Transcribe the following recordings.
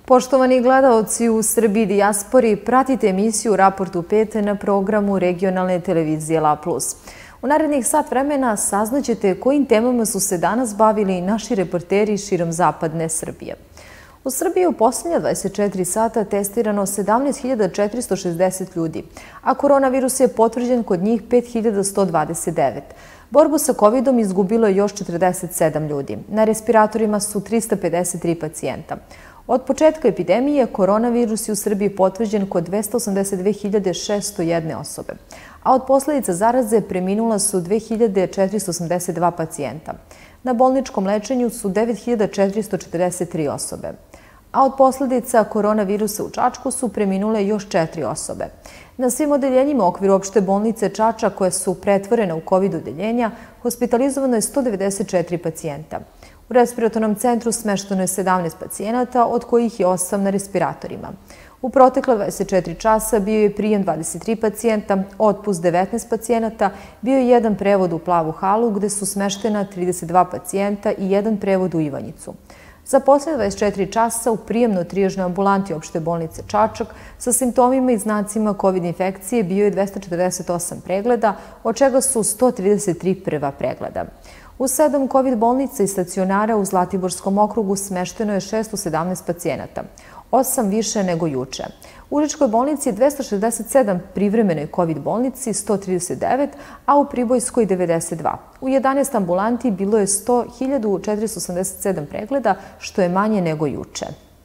Poštovani gledaoci u Srbiji dijaspori, pratite emisiju Raportu 5 na programu regionalne televizije La Plus. U narednih sat vremena saznaćete kojim temama su se danas bavili naši reporteri širom zapadne Srbije. U Srbiji u posljednja 24 sata testirano 17.460 ljudi, a koronavirus je potvrđen kod njih 5.129. Borbu sa covidom izgubilo je još 47 ljudi. Na respiratorima su 353 pacijenta. Od početka epidemije koronavirus je u Srbiji potvrđen kod 282.601 osobe, a od posljedica zaraze preminula su 2.482 pacijenta. Na bolničkom lečenju su 9.443 osobe, a od posljedica koronavirusa u Čačku su preminule još 4 osobe. Na svim odeljenjima u okviru opšte bolnice Čačak, koje su pretvorene u COVID odeljenja, hospitalizovano je 194 pacijenta. U respiratornom centru smešteno je 17 pacijenata, od kojih je 8 na respiratorima. U protekla 24 časa bio je prijem 23 pacijenta, otpust 19 pacijenata, bio je jedan prevod u Plavu halu gde su smeštena 32 pacijenta i jedan prevod u Ivanjicu. Za posljednje 24 časa u prijemno-trijažnoj ambulanti opšte bolnice Čačak sa simptomima i znacima COVID infekcije bio je 248 pregleda, od čega su 133 prva pregleda. U 7 COVID bolnica i stacionara u Zlatiborskom okrugu smešteno je 617 pacijenata, 8 više nego juče. U Užičkoj bolnici je 267, privremenoj COVID bolnici 139, a u Pribojskoj 92. U 11 ambulanti bilo je 100.487 pregleda, što je manje nego juče.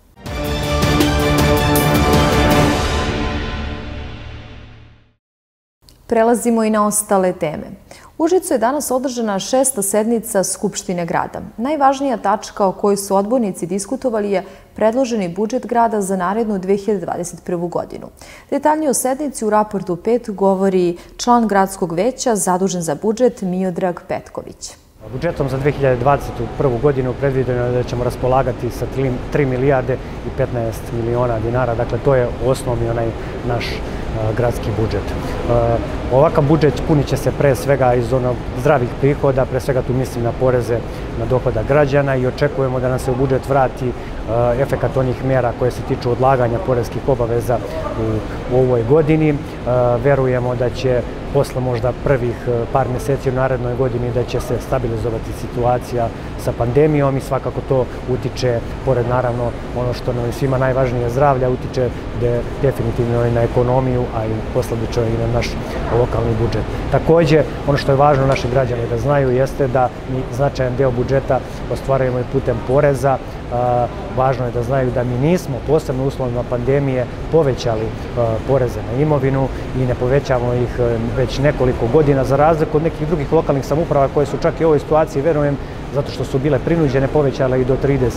Prelazimo i na ostale teme. U Užicu je danas održana 6. sednica Skupštine grada. Najvažnija tačka o kojoj su odbornici diskutovali je predloženi budžet grada za narednu 2021. godinu. Detaljnije o sednici u Raportu 5 govori član gradskog veća zadužen za budžet Miodrag Petković. Budžetom za 2021. godinu predviđeno je da ćemo raspolagati sa 3 milijarde i 15 miliona dinara. Dakle, to je osnovni onaj naš gradski budžet. Ovakav budžet punit će se pre svega iz onog zdravih prihoda, pre svega tu mislim na poreze na dohodak građana i očekujemo da nam se u budžet vrati efekat onih mjera koje se tiču odlaganja poreskih obaveza u ovoj godini. Verujemo da će posle možda prvih par mjeseci u narednoj godini da će se stabilizovati situacija sa pandemijom i svakako to utiče, pored naravno ono što nam svima najvažnije zdravlja, utiče definitivno i na ekonomiju, a i posljedično i na naš lokalni budžet. Također, ono što je važno naši građani da znaju jeste da mi značajan deo budžeta ostvarujemo i putem poreza. Važno je da znaju da mi nismo posebno u uslovima pandemije povećali poreze na imovinu i ne povećamo ih već nekoliko godina, za razliku od nekih drugih lokalnih samouprava koje su čak i u ovoj situaciji, verujem, zato što su bile prinuđene, povećale i do 30%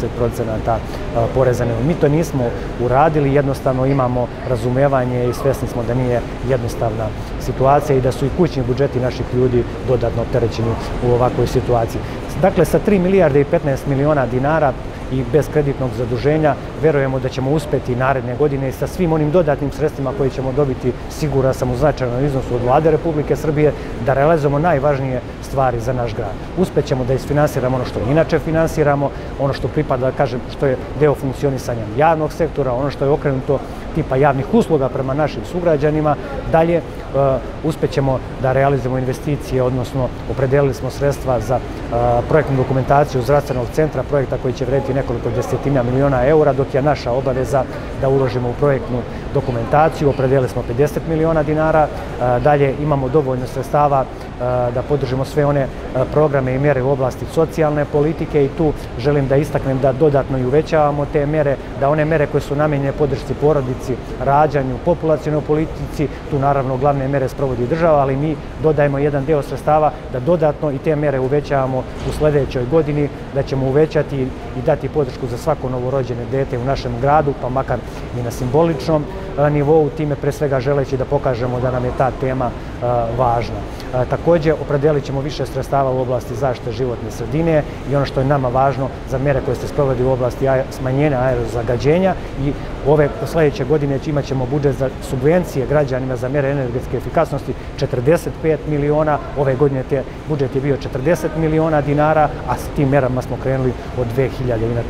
poreza na imovinu. Mi to nismo uradili, jednostavno imamo razumevanje i svjesni smo da nije jednostavna situacija i da su i kućni budžeti naših ljudi dodatno opterećeni u ovakvoj situaciji. Dakle, sa 3 milijarde i 15 miliona dinara i bez kreditnog zaduženja verujemo da ćemo uspjeti naredne godine i sa svim onim dodatnim sredstvima koje ćemo dobiti, siguran sam, u značajnom iznosu od Vlade Republike Srbije, da realizujemo najvažnije stvari za naš grad. Uspjećemo da isfinansiramo ono što inače finansiramo, ono što pripada, kažem, što je deo funkcionisanja javnog sektora, ono što je okrenuto tipa javnih usluga prema našim sugrađanima. Dalje, uspjećemo da realizujemo investicije, odnosno opredelili smo sredstva za projektnu dokumentaciju zdravstvenog centra, projekta koji će vrediti nekoliko desetina miliona eura, dok je naša obaveza da uložimo u projektnu dokumentaciju. Opredelili smo 50 miliona dinara. Dalje, imamo dovoljno sredstava da podržimo sve one programe i mjere u oblasti socijalne politike i tu želim da istaknem da dodatno i uvećavamo te mjere, da one mjere koje su namijenjene podršci porodici, rađanju, populacionoj politici, tu naravno glavne mjere sprovodi država, ali mi dodajemo jedan deo sredstava da dodatno i te mjere uvećavamo u sljedećoj godini, da ćemo uvećati i dati podršku za svako novorođene dete u našem gradu, pa makar i na simboličnom nivou, time pre svega želeći da pokažemo da nam je ta tema važna. Također, opredelit ćemo više sredstava u oblasti zaštite životne sredine i ono što je nama važno za mjere koje se sprovodi u oblasti smanjenja aerozagađenja i ove sljedeće godine imat ćemo budžet za subvencije građanima za mjere energetske efikasnosti 45 miliona. Ove godine budžet je bio 40 miliona dinara, a s tim mjerama smo krenuli od 2000 inače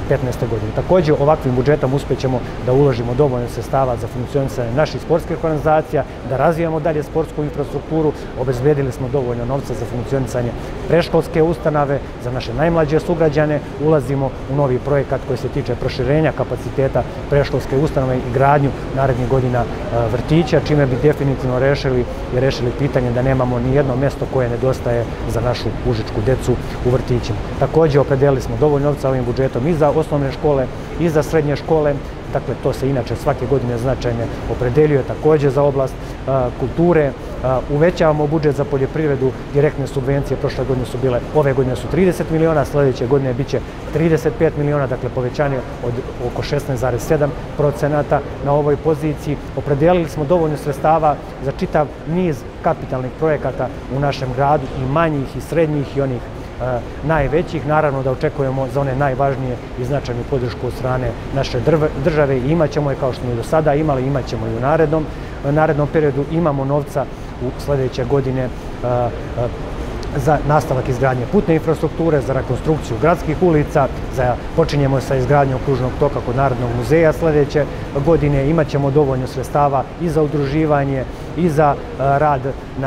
godine. Također, ovakvim budžetom uspjećemo da uložimo dovoljno sredstava za funkcionisanje naših sportskih organizacija, da razvijamo dalje sportsku infrastrukturu, obezbedili smo dovoljno novca za funkcionisanje predškolske ustanove, za naše najmlađe sugrađane, ulazimo u novi projekat koji se tiče proširenja kapaciteta predškolske ustanove i gradnju narednih godina vrtića, čime bi definitivno rešili pitanje da nemamo ni jedno mjesto koje nedostaje za našu užičku decu u vrtićima. Također, opredelili smo dovoljno novca ovim budžetom i za osnovne škole i za srednje škole. Dakle, to se inače svake godine značajno opredeljuje također za oblast kulture. Uvećavamo budžet za poljoprivredu, direktne subvencije prošle godine su bile, ove godine su 30 miliona, sljedeće godine bit će 35 miliona, dakle povećanje od oko 16,7% na ovoj poziciji. Opredelili smo dovoljno sredstava za čitav niz kapitalnih projekata u našem gradu, i manjih i srednjih i onih najvećih. Naravno da očekujemo za one najvažnije i značajnu podršku od strane naše države i imat ćemo je kao što smo i do sada imali, imat ćemo i u narednom periodu. Imamo novca u sljedeće godine za nastavak izgradnje putne infrastrukture, za rekonstrukciju gradskih ulica, počinjemo sa izgradnjom kružnog toka kod Narodnog muzeja sljedeće godine, imat ćemo dovoljno sredstava i za udruživanje i za rad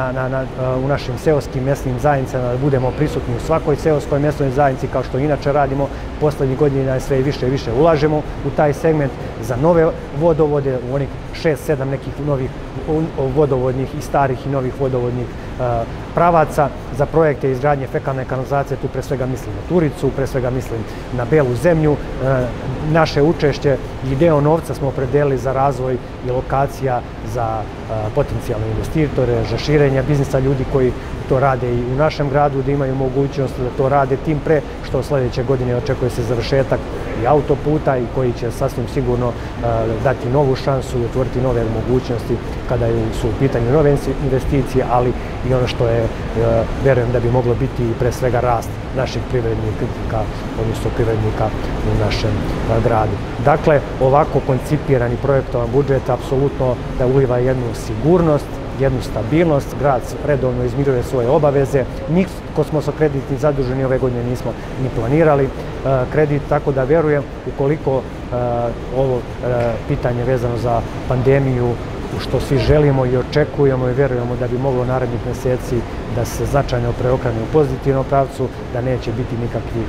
u našim seoskim mjesnim zajednicama, da budemo prisutni u svakoj seoskoj mjesnoj zajednici kao što inače radimo. Poslednjih godina sve više i više ulažemo u taj segment za nove vodovode, u onih 6-7 nekih novih vodovodnih i starih i novih vodovodnih pravaca, za projekte izgradnje fekalne kanalizacije, tu pre svega mislim na Turicu, pre svega mislim na Belu zemlju. Naše učešće i deo novca smo opredelili za razvoj i lokacija za potencijalne investitore, za širenje biznisa ljudi koji to rade i u našem gradu, da imaju mogućnost da to rade, tim pre što sljedeće godine očekuje se završetak i autoputa i koji će sasvim sigurno dati novu šansu i otvoriti nove mogućnosti kada su u pitanju nove investicije, ali i ono što je, verujem da bi moglo biti i pre svega rast naših privrednika, odnosno privrednika u našem gradu. Dakle, ovako koncipirani projektovan budžet apsolutno da uliva jednu sigurnost, jednu stabilnost, grad redovno izmiruje svoje obaveze. Niko smo sa kreditni zaduženi ove godine nismo ni planirali kredit, tako da verujem ukoliko ovo pitanje vezano za pandemiju, što svi želimo i očekujemo i verujemo da bi moglo narednih mjeseci da se značajno preokrene u pozitivnom pravcu, da neće biti nikakvih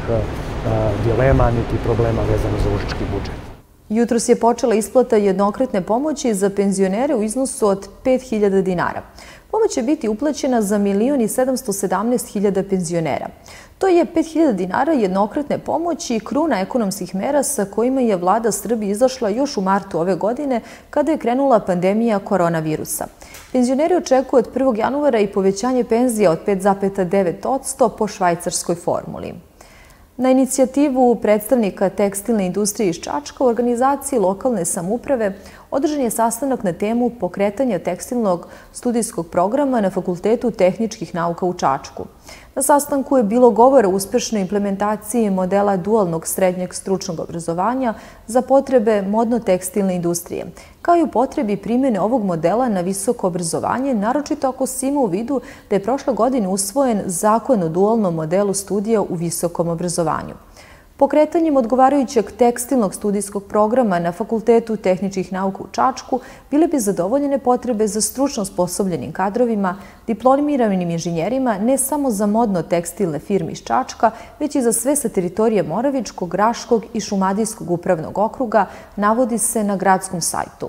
dilema niti problema vezano za užički budžet. Jutros je počela isplata jednokratne pomoći za penzionere u iznosu od 5.000 dinara. Pomoć će biti uplaćena za 1.717.000 penzionera. To je 5.000 dinara jednokratne pomoći i kruna ekonomskih mera sa kojima je vlada Srbije izašla još u martu ove godine kada je krenula pandemija koronavirusa. Penzioneri očekuju od 1. januara i povećanje penzija od 5,9% po švajcarskoj formuli. Na inicijativu predstavnika tekstilne industrije iz Čačka u organizaciji lokalne samouprave održan je sastanak na temu pokretanja tekstilnog studijskog programa na Fakultetu tehničkih nauka u Čačku. Na sastanku je bilo govora o uspešnoj implementaciji modela dualnog srednjeg stručnog obrazovanja za potrebe modno-tekstilne industrije, kao i u potrebi primjene ovog modela na visoko obrazovanje, naročito ako se ima u vidu da je prošle godine usvojen zakon o dualnom modelu studija u visokom obrazovanju. Pokretanjem odgovarajućeg tekstilnog studijskog programa na Fakultetu tehničkih nauka u Čačku bile bi zadovoljene potrebe za stručno sposobljenim kadrovima, diplomiranim inženjerima, ne samo za modno-tekstilne firme iz Čačka, već i za sve sa teritorije Moravičkog, Raškog i Šumadijskog upravnog okruga, navodi se na gradskom sajtu.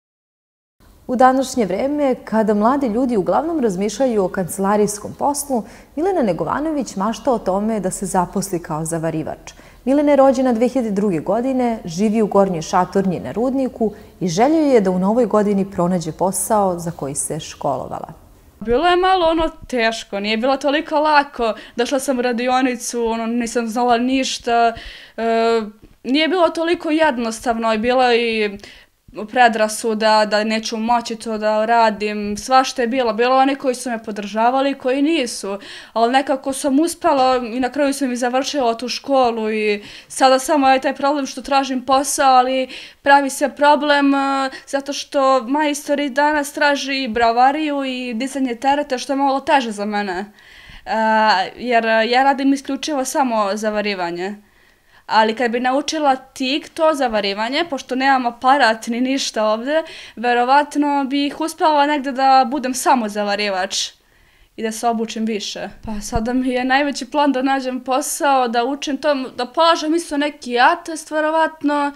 U današnje vreme, kada mladi ljudi uglavnom razmišljaju o kancelarijskom poslu, Milena Negovanović mašta o tome da se zaposli kao zavarivač. Milena je rođena 2002. godine, živi u Gornjoj Šatornji na Rudniku i želja je da u novoj godini pronađe posao za koji se školovala. Bilo je malo teško, nije bilo toliko lako. Došla sam u radionicu, nisam znala ništa. Nije bilo toliko jednostavno, bilo i predrasuda da neću moći to da radim, svašta je bilo. Bilo oni koji su me podržavali i koji nisu, ali nekako sam uspela i na kraju sam i završila tu školu i sada samo je taj problem što tražim posao, ali pravi se problem zato što majstori danas traži i bravariju i dizanje tereta, što je malo teže za mene, jer ja radim isključivo samo zavarivanje. ali kad bi naučila tik to zavarivanje, pošto nemam aparat ni ništa ovde, verovatno bih uspela negde da budem samo zavarivač i da se obučim više. Pa sada mi je najveći plan da nađem posao, da učim to, da polažem isto neki atest, verovatno,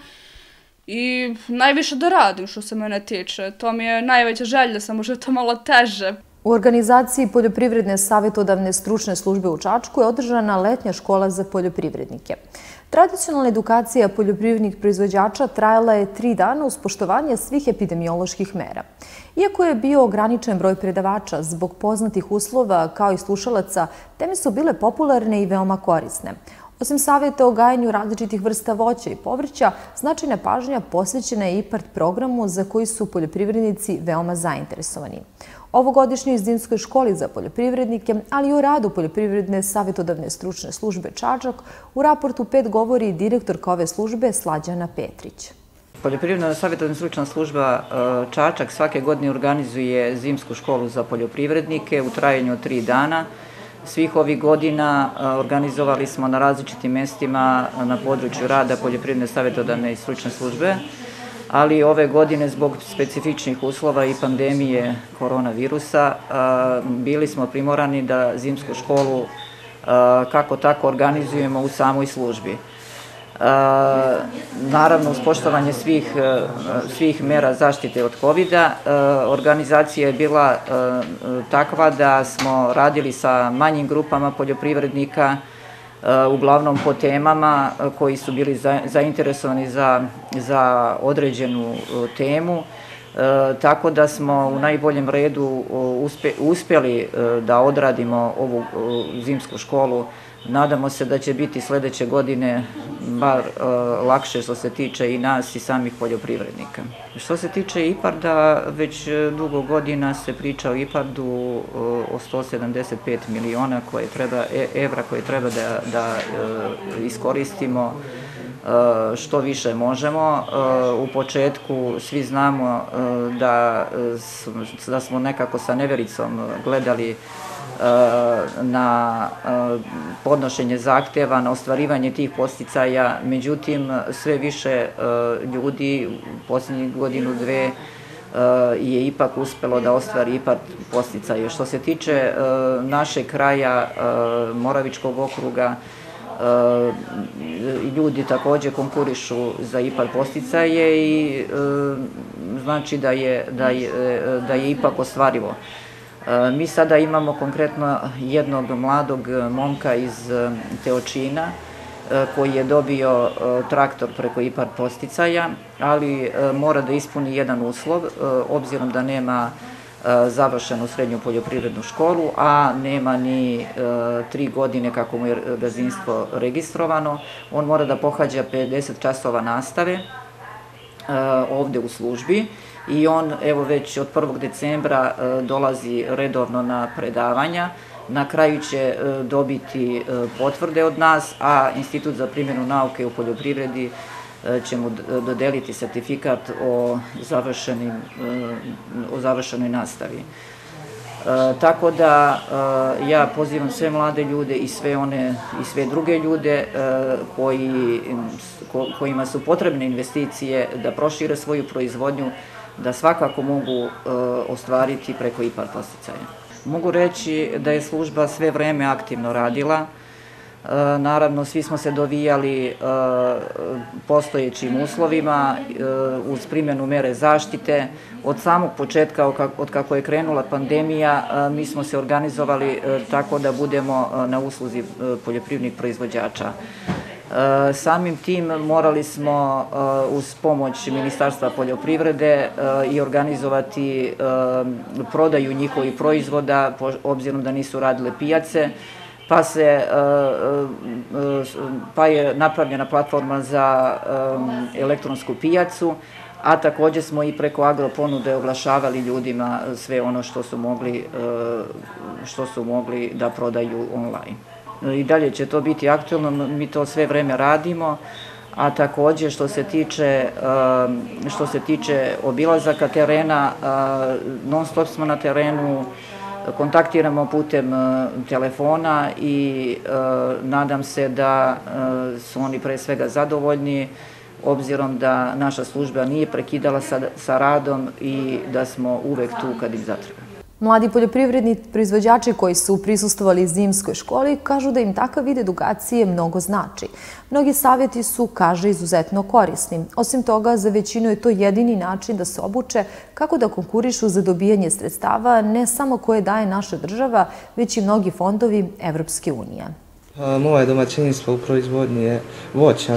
i najviše da radim što se mene tiče. To mi je najveća želja, samo što je to malo teže. U organizaciji Poljoprivredne savjetodavne stručne službe u Čačku je održana letnja škola za poljoprivrednike. Tradicionalna edukacija poljoprivrednih proizvođača trajala je 3 dana uz poštovanje svih epidemioloških mera. Iako je bio ograničen broj predavača zbog poznatih uslova kao i slušalaca, teme su bile popularne i veoma korisne. Osim savjeta o gajanju različitih vrsta voća i povrća, značajna pažnja posvećena je IPART programu za koji su poljoprivrednici veoma zainteresovani. Ovogodišnjoj Zimskoj školi za poljoprivrednike, ali i o radu Poljoprivredne savjetodavne stručne službe Čačak, u raportu 5 govori direktorka ove službe Slađana Petrić. Poljoprivredna savjetodavna stručna služba Čačak svake godine organizuje Zimsku školu za poljoprivrednike u trajanju od 3 dana. Svih ovih godina organizovali smo na različitim mestima na području rada Poljoprivredne savjetodavne i stručne službe, ali ove godine zbog specifičnih uslova i pandemije koronavirusa bili smo primorani da zimsku školu kako tako organizujemo u samoj službi. Naravno, uz poštovanje svih mera zaštite od COVID-a, organizacija je bila takva da smo radili sa manjim grupama poljoprivrednika, uglavnom po temama koji su bili zainteresovani za određenu temu, tako da smo u najboljem redu uspjeli da odradimo ovu zimsku školu. Nadamo se da će biti sledeće godine bar lakše što se tiče i nas i samih poljoprivrednika. Što se tiče IPARD-a, već dugo godina se priča o IPARD-u o 175 miliona evra koje treba da iskoristimo što više možemo. U početku svi znamo da smo nekako sa nevericom gledali na podnošenje zahteva, na ostvarivanje tih podsticaja, međutim sve više ljudi u posljednjih godinu, dve je ipak uspelo da ostvari IPARD podsticaje. Što se tiče našeg kraja, Moravičkog okruga, ljudi takođe konkurišu za IPARD podsticaje i znači da je ipak ostvarivo. Mi sada imamo konkretno jednog mladog momka iz Teočina koji je dobio traktor preko IPARD podsticaja, ali mora da ispuni jedan uslov, obzirom da nema završenu srednju poljoprivrednu školu, a nema ni 3 godine kako mu je gazdinstvo registrovano. On mora da pohađa 50 časova nastave ovde u službi i on evo već od 1. decembra dolazi redovno na predavanja. Na kraju će dobiti potvrde od nas, a Institut za primjenu nauke u poljoprivredi će mu dodeliti sertifikat o završenoj nastavi. Tako da ja pozivam sve mlade ljude i sve druge ljude kojima su potrebne investicije da prošire svoju proizvodnju, da svakako mogu ostvariti preko IPARD podsticaja. Mogu reći da je služba sve vreme aktivno radila. Naravno, svi smo se dovijali postojećim uslovima uz primjenu mere zaštite. Od samog početka, od kako je krenula pandemija, mi smo se organizovali tako da budemo na usluzi poljoprivrednih proizvođača. Samim tim morali smo uz pomoć Ministarstva poljoprivrede i organizovati prodaju njihovih proizvoda, obzirom da nisu radile pijace, pa je napravljena platforma za elektronsku pijacu, a takođe smo i preko agroponude oglašavali ljudima sve ono što su mogli da prodaju online. I dalje će to biti aktuelno, mi to sve vreme radimo, a takođe što se tiče obilazaka terena, non stop smo na terenu, kontaktiramo putem telefona i nadam se da su oni pre svega zadovoljni, obzirom da naša služba nije prekidala sa radom i da smo uvek tu kad im zatreba. Mladi poljoprivredni proizvođači koji su prisustvovali zimskoj školi kažu da im takav vid edukacije mnogo znači. Mnogi savjeti su, kaže, izuzetno korisni. Osim toga, za većinu je to jedini način da se obuče kako da konkurišu za dobijanje sredstava, ne samo koje daje naša država, već i mnogi fondovi Evropske unije. Moje domaćinstvo u proizvodnji je voća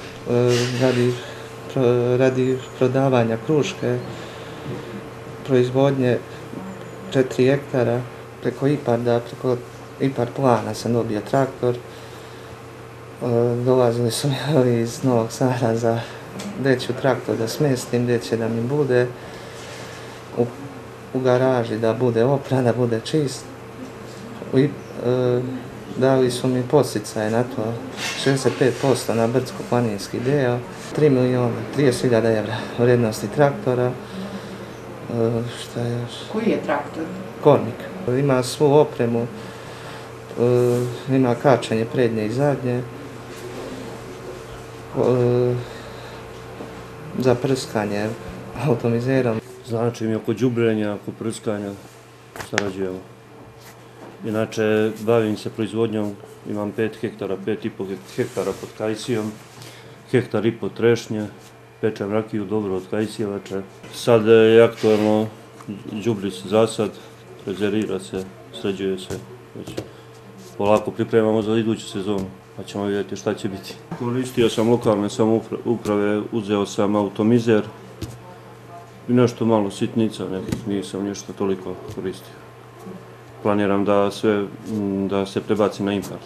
radi prodavanja kruške, proizvodnje 4 hektara, preko IPARD plana sam dobio traktor. Dolazili su mi iz Novog Sada za gdje ću traktor da smestim, gdje će da mi bude u garaži, da bude opran, da bude čist. Dali su mi podsticaje na to, 65% na brdsko-planinski deo, 30.000 evra vrijednosti traktora. Šta je još? Koji je traktor? Kornik. Ima svu opremu, ima kačanje prednje i zadnje, za prskanje automizerom. Znači mi oko đubrenja, oko prskanja sarađujemo. Inače, bavim se proizvodnjom, imam 5 hektara, 5,5 hektara pod kajsijom, 1,5 hektara trešnje, pečem rakiju dobro od kajsijevača. Sad je aktualno, đubri se zasad, rezervira se, sređuje se. Polako pripremamo za iduću sezonu, pa ćemo vidjeti šta će biti. Koristio sam lokalne samouprave, uzeo sam automizer i nešto malo sitnica, nisam ništa toliko koristio. Planiram da se prebacim na IPARD.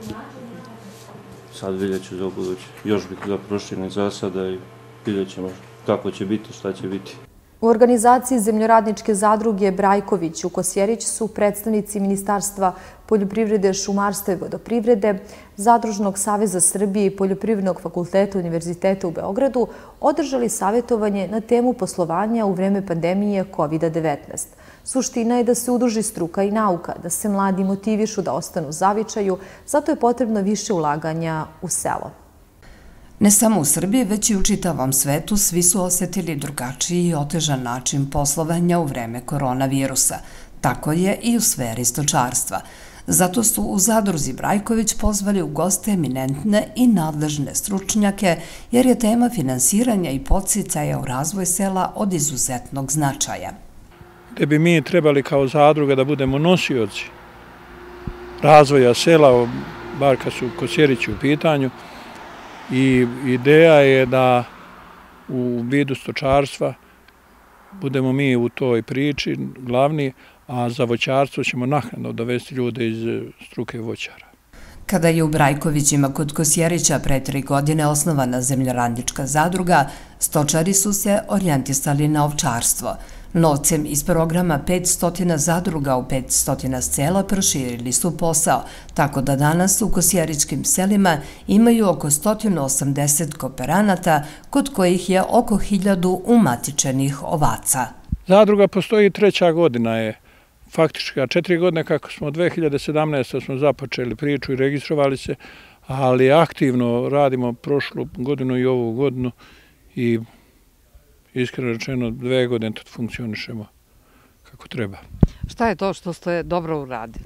Sad vidjet ću za buduće. Još bih da proširim zasada i vidjet ćemo kako će biti, šta će biti. U organizaciji Zemljoradničke zadruge Brajković u Kosjerić su predstavnici Ministarstva poljoprivrede, šumarstva i vodoprivrede, Zadružnog saveza Srbije i Poljoprivrednog fakulteta Univerziteta u Beogradu održali savjetovanje na temu poslovanja u vreme pandemije COVID-19. Suština je da se udruži struka i nauka, da se mladi motivišu da ostanu u zavičaju, zato je potrebno više ulaganja u selo. Ne samo u Srbiji, već i u čitavom svetu svi su osjetili drugačiji i otežan način poslovanja u vreme koronavirusa. Tako je i u sferi stočarstva. Zato su u Zadruzi Brajković pozvali u goste eminentne i nadležne stručnjake, jer je tema finansiranja i podsticaja u razvoj sela od izuzetnog značaja. Gde bi mi trebali kao zadruga da budemo nosioci razvoja sela, bar kad su Kosjerići u pitanju, i ideja je da u vidu stočarstva budemo mi u toj priči glavni, a za voćarstvo ćemo naknadno dovesti ljude iz struke voćara. Kada je u Brajkovićima kod Kosjerića pre 3 godine osnovana Zemljoradnička zadruga, stočari su se orijentisali na ovčarstvo. Novcem iz programa 500 zadruga u 500 sela proširili su posao, tako da danas u kosjeričkim selima imaju oko 180 kooperanata, kod kojih je oko 1000 umatičenih ovaca. Zadruga postoji 3. godina je, faktički 4 godine kako smo 2017. smo započeli priču i registrovali se, ali aktivno radimo prošlu godinu i ovu godinu i iskreno rečeno 2 godine to funkcionišemo kako treba. Šta je to što ste dobro uradili?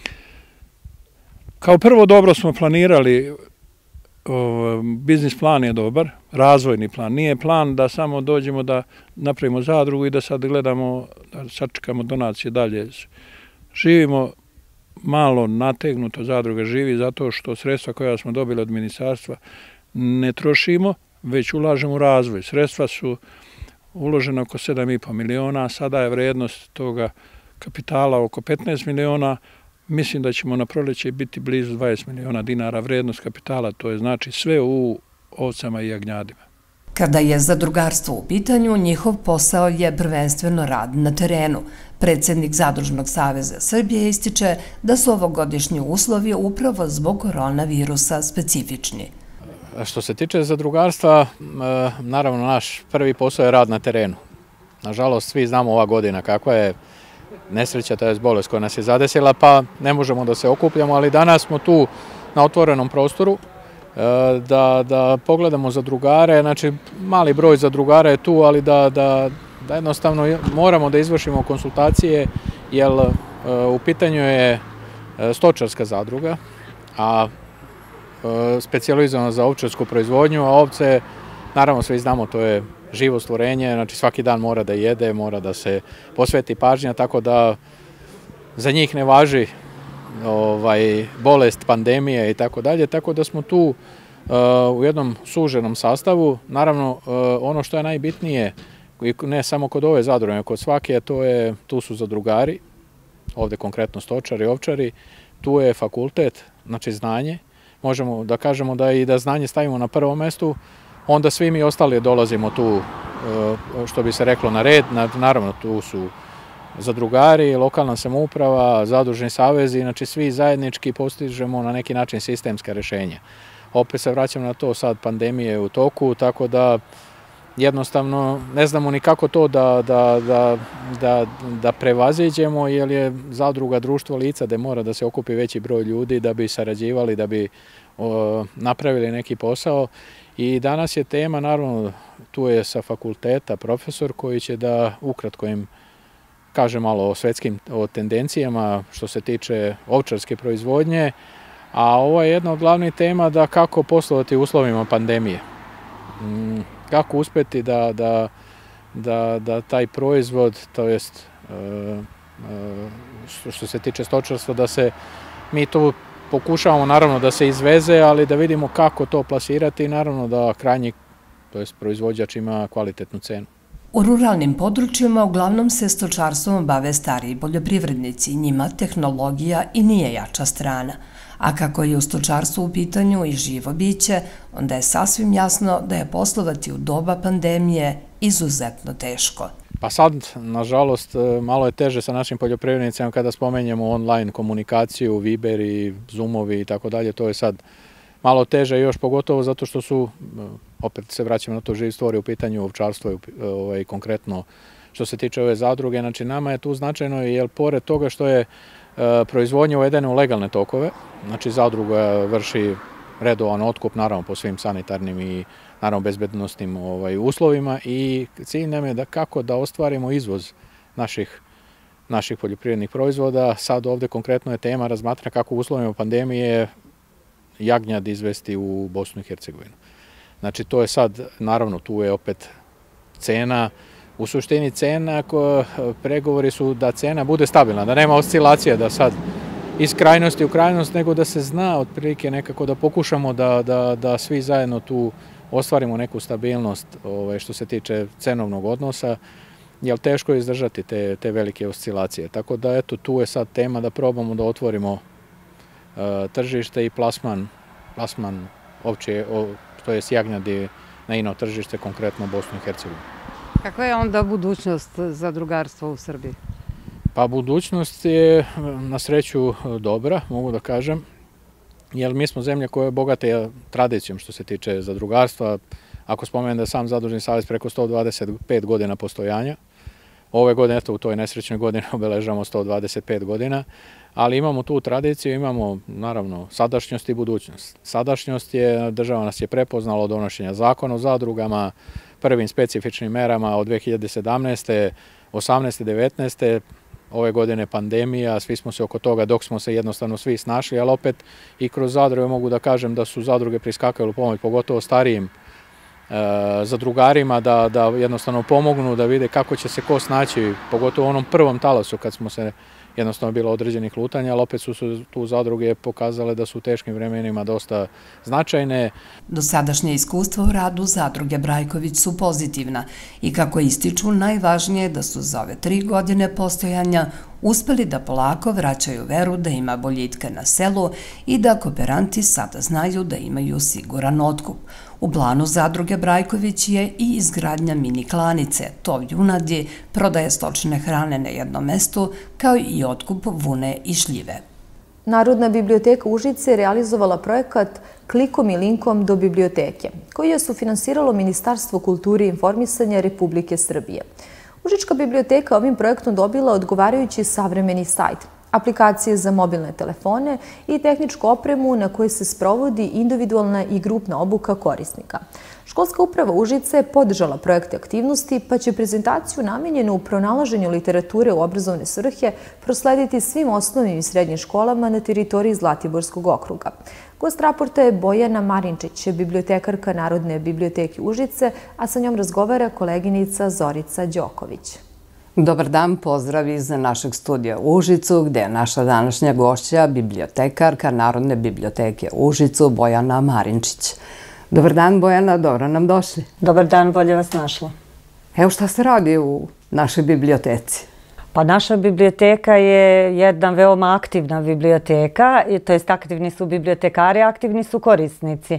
Kao prvo dobro smo planirali, biznis plan je dobar, razvojni plan. Nije plan da samo dođemo da napravimo zadrugu i da sad gledamo, da sačekamo donacije dalje. Živimo malo nategnuto, zadruga živi zato što sredstva koja smo dobili od ministarstva ne trošimo, već ulažemo u razvoj. Sredstva su uložena oko 7,5 miliona, sada je vrednost toga kapitala oko 15 miliona. Mislim da ćemo na proleće biti blizu 20 miliona dinara vrednost kapitala, to je znači sve u ovcama i jagnjadima. Kada je zadrugarstvo u pitanju, njihov posao je prvenstveno rad na terenu. Predsjednik Zadružnog saveza Srbije ističe da su ovogodišnji uslovi upravo zbog koronavirusa specifični. Što se tiče zadrugarstva, naravno naš prvi posao je rad na terenu. Nažalost, svi znamo ova godina kakva je, nesreća, to je bolest koja nas je zadesila, pa ne možemo da se okupljamo, ali danas smo tu na otvorenom prostoru da pogledamo zadrugare, znači mali broj zadrugara je tu, ali da jednostavno moramo da izvršimo konsultacije, jer u pitanju je stočarska zadruga, a specijalizovana za ovčarsku proizvodnju, a ovce, naravno svi znamo, to je živo stvorenje, znači svaki dan mora da jede, mora da se posveti pažnja, tako da za njih ne važi bolest, pandemije i tako dalje, tako da smo tu u jednom suženom sastavu. Naravno, ono što je najbitnije, ne samo kod ove zadruge, nego kod svake, tu su zadrugari, ovde konkretno stočari, ovčari, tu je fakultet, znači znanje. Možemo da kažemo da znanje stavimo na prvo mestu, onda svi mi ostali dolazimo tu, što bi se reklo, na red. Naravno, tu su zadrugari, lokalna samouprava, zadružni savezi, znači svi zajednički postižemo na neki način sistemska rešenja. Opet se vraćam na to, sad pandemije je u toku, tako da jednostavno ne znamo ni kako to da prevaziđemo, jer je zadruga društvo lica gde mora da se okupi veći broj ljudi da bi sarađivali, da bi napravili neki posao. I danas je tema, naravno, tu je sa fakulteta profesor koji će da ukratko im kaže malo o svetskim tendencijama što se tiče ovčarske proizvodnje, a ovo je jedna od glavnih tema da kako poslovati u uslovima pandemije. Kako uspeti da taj proizvod, to jest što se tiče stočarstva, da se mi to pokušavamo naravno da se izveze, ali da vidimo kako to plasirati i naravno da krajnji, to jest proizvođač, ima kvalitetnu cenu. U ruralnim područjima uglavnom se stočarstvom bave stariji poljoprivrednici, njima tehnologija i nije jača strana. A kako je u stočarstvu u pitanju i živo biće, onda je sasvim jasno da je poslovati u doba pandemije izuzetno teško. Pa sad, nažalost, malo je teže sa našim poljoprivrednicima kada spomenjemo online komunikaciju, Viber i Zoomovi i tako dalje, to je sad malo teže, još pogotovo zato što su, opet se vraćamo na to, živi stvori u pitanju ovčarstvo i konkretno što se tiče ove zadruge. Znači nama je tu značajno jer pored toga što je proizvodnja uvedena u legalne tokove, znači zadruga vrši redovan otkup, naravno po svim sanitarnim i naravno bezbednostnim uslovima i cilj nam je da kako da ostvarimo izvoz naših poljoprivrednih proizvoda. Sad ovde konkretno je tema razmatranja kako u uslovima pandemije jagnjad izvesti u Bosnu i Hercegovinu. Znači to je sad, naravno tu je opet cena, u suštini cena, pregovori su da cena bude stabilna, da nema oscilacija, da sad iz krajnosti u krajnost, nego da se zna otprilike nekako da pokušamo da svi zajedno tu ostvarimo neku stabilnost što se tiče cenovnog odnosa, jer teško je izdržati te velike oscilacije. Tako da eto, tu je sad tema da probamo da otvorimo tržište i plasman opće, to je jagnjadi na ino tržište, konkretno Bosnu i Hercegovinu. Kakva je onda budućnost zadrugarstva u Srbiji? Pa budućnost je na sreću dobra, mogu da kažem, jer mi smo zemlja koja je bogata tradicijom što se tiče zadrugarstva. Ako spomenem da je sam Zadružni savez preko 125 godina postojanja, ove godine, eto u toj nesrećnoj godini obeležavamo 125 godina, ali imamo tu tradiciju, imamo naravno sadašnjost i budućnost. Sadašnjost je, država nas je prepoznala od donošenja zakona o zadrugama, prvim specifičnim merama od 2017. 18. 19. Ove godine pandemija, svi smo se oko toga dok smo se jednostavno svi snašli, ali opet i kroz zadruge mogu da kažem da su zadruge priskakale u pomoć, pogotovo starijim zadrugarima da jednostavno pomognu, da vide kako će se ko snaći, pogotovo u onom prvom talasu kad smo se jednostavno bilo određenih lutanja, ali opet su tu zadruge pokazale da su u teškim vremenima dosta značajne. Dosadašnje iskustva u radu zadruge Brajković su pozitivna i kako ističu, najvažnije je da su za ove 3 godine postojanja uspeli da polako vraćaju veru da ima boljitka na selu i da kooperanti sada znaju da imaju siguran otkup. U planu zadruge Brajković je i izgradnja mini klanice, tov junadi, prodaje stočne hrane na jednom mestu, kao i otkup vune i šljive. Narodna biblioteka Užice realizovala projekat Klikom i linkom do biblioteke, koji je sufinansiralo Ministarstvo kulture i informisanja Republike Srbije. Užička biblioteka ovim projektom dobila odgovarajući savremeni sajt, aplikacije za mobilne telefone i tehničku opremu na kojoj se sprovodi individualna i grupna obuka korisnika. Školska uprava Užice je podržala projekte aktivnosti, pa će prezentaciju namenjenu u pronalaženju literature u obrazovne svrhe proslediti svim osnovnim i srednjim školama na teritoriji Zlatiborskog okruga. Gost raporta je Bojana Marinčić, bibliotekarka Narodne biblioteke Užice, a sa njom razgovara koleginica Zorica Đoković. Dobar dan, pozdrav iz našeg studija u Užicu, gde je naša današnja gošća, bibliotekarka Narodne biblioteke Užicu, Bojana Marinčić. Dobar dan, Bojana, dobro nam došli. Dobar dan, bolje vas našla. Evo šta se radi u našoj biblioteci? Pa naša biblioteka je jedna veoma aktivna biblioteka, to jest aktivni su bibliotekari, aktivni su korisnici.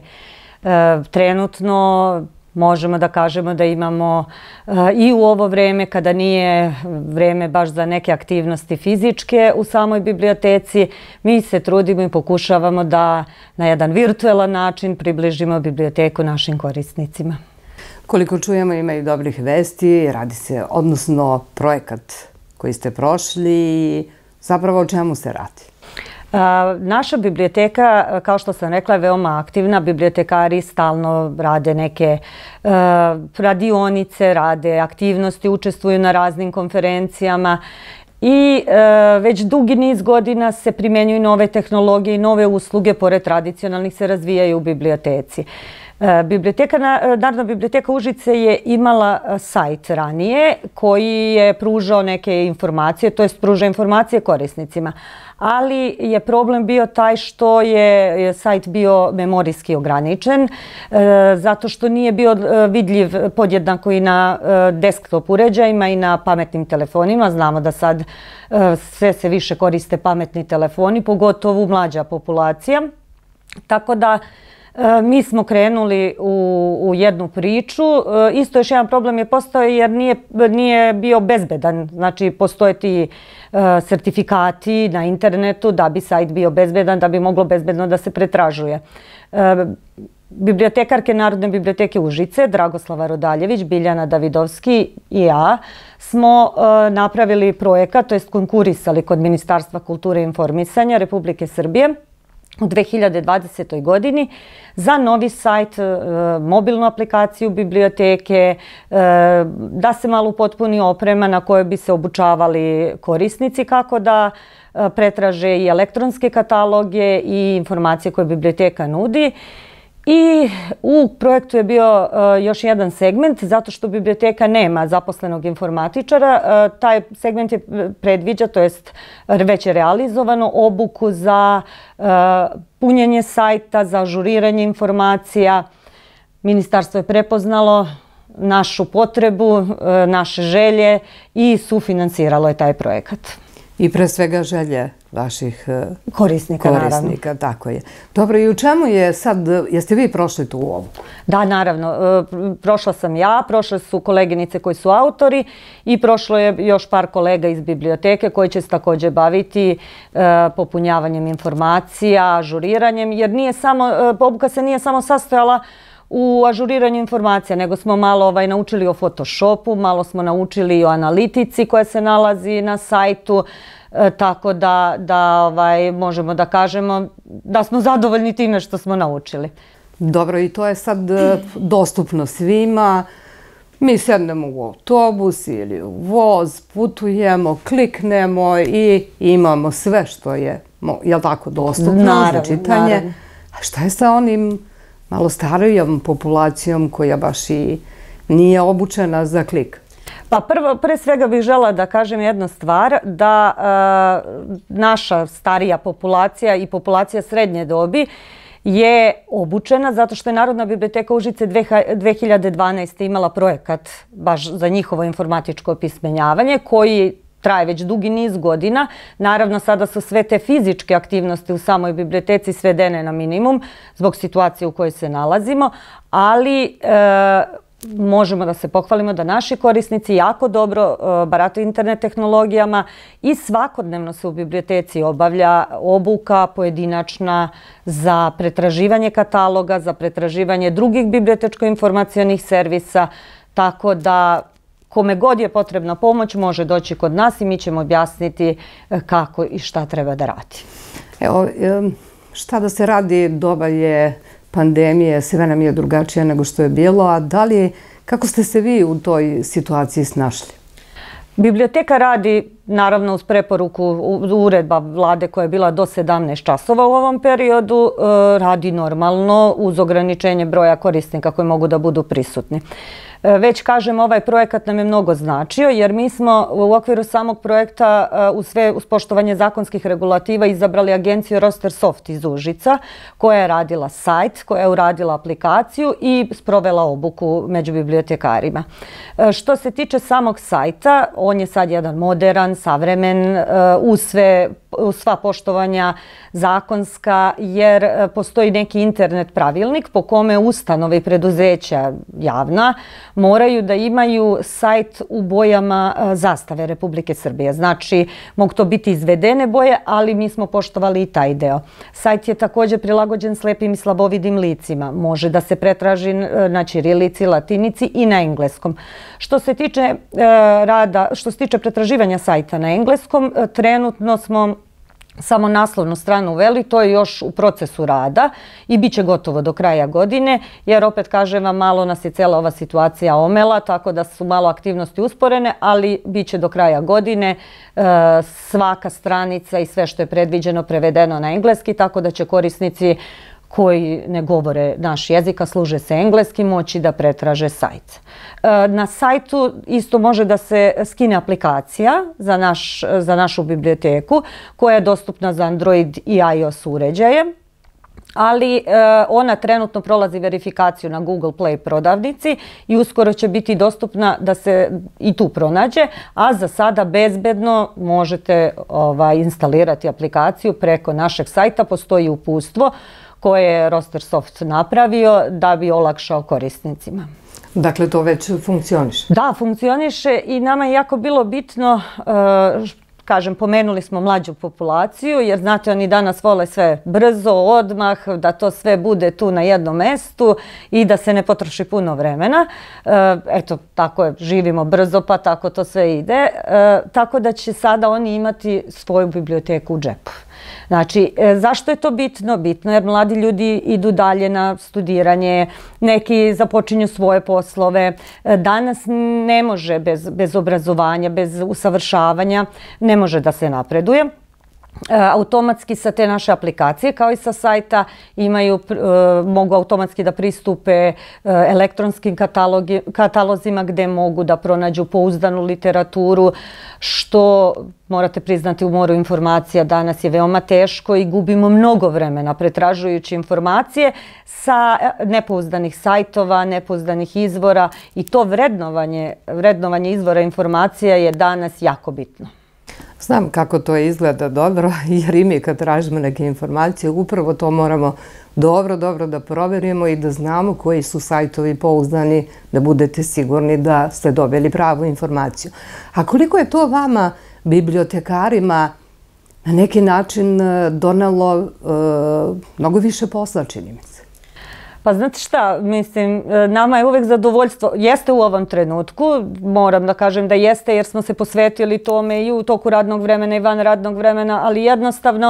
Trenutno možemo da kažemo da imamo i u ovo vreme, kada nije vreme baš za neke aktivnosti fizičke u samoj biblioteci, mi se trudimo i pokušavamo da na jedan virtualan način približimo biblioteku našim korisnicima. Koliko čujemo, ima i dobrih vesti, radi se, odnosno projekat koji ste prošli i zapravo o čemu se radi? Naša biblioteka, kao što sam rekla, je veoma aktivna. Bibliotekari stalno rade neke radionice, rade aktivnosti, učestvuju na raznim konferencijama i već dugi niz godina se primenjuju nove tehnologije i nove usluge, pored tradicionalnih se razvijaju u biblioteci. Narodna biblioteka Užice je imala sajt ranije koji je pružao neke informacije, to jest pruža informacije korisnicima. Ali je problem bio taj što je sajt bio memorijski ograničen, zato što nije bio vidljiv podjednako i na desktop uređajima i na pametnim telefonima. Znamo da sad sve se više koriste pametni telefoni, pogotovo mlađa populacija. Tako da mi smo krenuli u jednu priču. Isto još jedan problem je postao jer nije bio bezbedan. Znači, postoje ti sertifikati na internetu da bi sajt bio bezbedan, da bi moglo bezbedno da se pretražuje. Bibliotekarke Narodne biblioteke Užice, Dragoslava Rodaljević, Biljana Davidovski i ja smo napravili projekat, to jest konkurisali kod Ministarstva kulture i informisanja Republike Srbije u 2020. godini za novi sajt, mobilnu aplikaciju biblioteke, da se malo upotpuni oprema na kojoj bi se obučavali korisnici kako da pretraže i elektronske kataloge i informacije koje biblioteka nudi. I u projektu je bio još jedan segment, zato što biblioteka nema zaposlenog informatičara. Taj segment je predviđa, to jest već je realizovano, obuku za punjenje sajta, za ažuriranje informacija. Ministarstvo je prepoznalo našu potrebu, naše želje i sufinansiralo je taj projekat. I pre svega želje vaših korisnika, naravno. Tako je. Dobro, i u čemu je sad, jeste vi prošli tu obuku? Da, naravno. Prošla sam ja, prošle su koleginice koji su autori i prošlo je još par kolega iz biblioteke koji će se također baviti popunjavanjem informacija, ažuriranjem, jer obuka se nije samo sastojala u ažuriranju informacija, nego smo malo naučili o Photoshopu, malo smo naučili o analitici koja se nalazi na sajtu, tako da možemo da kažemo da smo zadovoljni time što smo naučili. Dobro, i to je sad dostupno svima. Mi sednemo u autobus ili u voz, putujemo, kliknemo i imamo sve što je, jel tako, dostupno za čitanje. A šta je sa onim malo starijom populacijom koja baš i nije obučena za klik? Pa pre svega bih žela da kažem jednu stvar, da naša starija populacija i populacija srednje dobi je obučena zato što je Narodna biblioteka Užice 2012. imala projekat baš za njihovo informatičko opismenjavanje koji traje već dugi niz godina. Naravno, sada su sve te fizičke aktivnosti u samoj biblioteci svedene na minimum zbog situacije u kojoj se nalazimo, ali možemo da se pohvalimo da naši korisnici jako dobro barataju internet tehnologijama i svakodnevno se u biblioteci obavlja obuka pojedinačna za pretraživanje kataloga, za pretraživanje drugih bibliotečko-informacionih servisa, tako da kome god je potrebna pomoć može doći kod nas i mi ćemo objasniti kako i šta treba da radi. Evo, šta da se radi, doba je pandemije, sve nam je drugačije nego što je bilo, a kako ste se vi u toj situaciji snašli? Biblioteka radi, naravno uz preporuku uredba vlade koja je bila do 17 časova u ovom periodu, radi normalno uz ograničenje broja korisnika koji mogu da budu prisutni. Već kažem, ovaj projekat nam je mnogo značio jer mi smo u okviru samog projekta uz poštovanje zakonskih regulativa izabrali agenciju Roster Soft iz Užica koja je radila sajt, koja je uradila aplikaciju i sprovela obuku među bibliotekarima. Što se tiče samog sajta, on je sad jedan moderan, savremen, uz sva poštovanja zakonska jer postoji neki internet pravilnik po kome ustanove i preduzeća javna moraju da imaju sajt u bojama zastave Republike Srbije. Znači, mogu to biti izvedene boje, ali mi smo poštovali i taj deo. Sajt je također prilagođen slepim i slabovidim licima. Može da se pretraži na ćirilici, latinici i na engleskom. Što se tiče pretraživanja sajta na engleskom, trenutno smo samo naslovnu stranu uveli, to je još u procesu rada i bit će gotovo do kraja godine, jer opet kažem vam, malo nas je cela ova situacija omela, tako da su malo aktivnosti usporene, ali bit će do kraja godine svaka stranica i sve što je predviđeno prevedeno na engleski, tako da će korisnici koji ne govore naš jezik, a služe se engleski, moći da pretraže sajt. Na sajtu isto može da se skine aplikacija za našu biblioteku koja je dostupna za Android i iOS uređaje, ali ona trenutno prolazi verifikaciju na Google Play prodavnici i uskoro će biti dostupna da se i tu pronađe, a za sada bezbedno možete instalirati aplikaciju preko našeg sajta. Postoji uputstvo koje je Roster Soft napravio da bi olakšao korisnicima. Dakle, to već funkcioniše? Da, funkcioniše i nama je jako bilo bitno, kažem, pomenuli smo mlađu populaciju, jer znate, oni danas vole sve brzo, odmah, da to sve bude tu na jednom mestu i da se ne potroši puno vremena. Eto, tako je, živimo brzo, pa tako to sve ide. Tako da će sada oni imati svoju biblioteku u džepu. Znači, zašto je to bitno? Bitno jer mladi ljudi idu dalje na studiranje, neki započinju svoje poslove. Danas ne može bez obrazovanja, bez usavršavanja, ne može da se napreduje. Automatski sa te naše aplikacije kao i sa sajta mogu automatski da pristupe elektronskim katalozima gde mogu da pronađu pouzdanu literaturu, što morate priznati u moru informacija danas je veoma teško i gubimo mnogo vremena pretražujući informacije sa nepouzdanih sajtova, nepouzdanih izvora i to vrednovanje izvora informacija je danas jako bitno. Znam kako to izgleda dobro, jer i mi kad tražimo neke informacije, upravo to moramo dobro da proverimo i da znamo koji su sajtovi pouzdani, da budete sigurni da ste dobili pravu informaciju. A koliko je to vama, bibliotekarima, na neki način donelo mnogo više posla, čini mi se? Pa znate šta, mislim, nama je uvek zadovoljstvo, jeste u ovom trenutku, moram da kažem da jeste jer smo se posvetili tome i u toku radnog vremena i van radnog vremena, ali jednostavno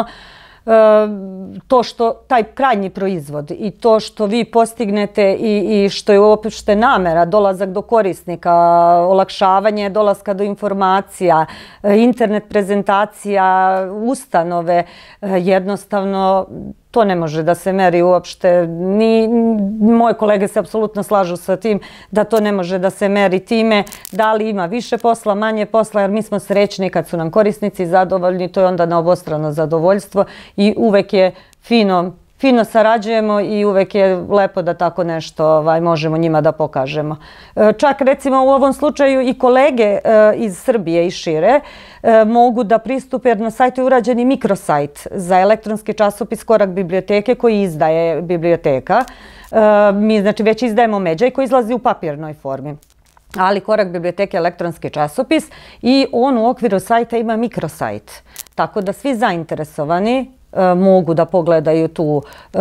to što taj krajnji proizvod i to što vi postignete i što je uopšte namera, dolazak do korisnika, olakšavanje dolaska do informacija, internet prezentacija, ustanove, jednostavno to ne može da se meri uopšte. Moje kolege se apsolutno slažu sa tim da to ne može da se meri time da li ima više posla, manje posla, jer mi smo srećni kad su nam korisnici zadovoljni, to je onda na obostrano zadovoljstvo i uvek je fino sarađujemo i uvek je lepo da tako nešto možemo njima da pokažemo. Čak recimo u ovom slučaju i kolege iz Srbije i šire mogu da pristupe jer na sajtu je urađen i mikrosajt za elektronski časopis Korak biblioteke koji izdaje biblioteka. Mi znači već izdajemo Međaj koji izlazi u papirnoj formi. Ali Korak biblioteke je elektronski časopis i on u okviru sajta ima mikrosajt. Tako da svi zainteresovani mogu da pogledaju tu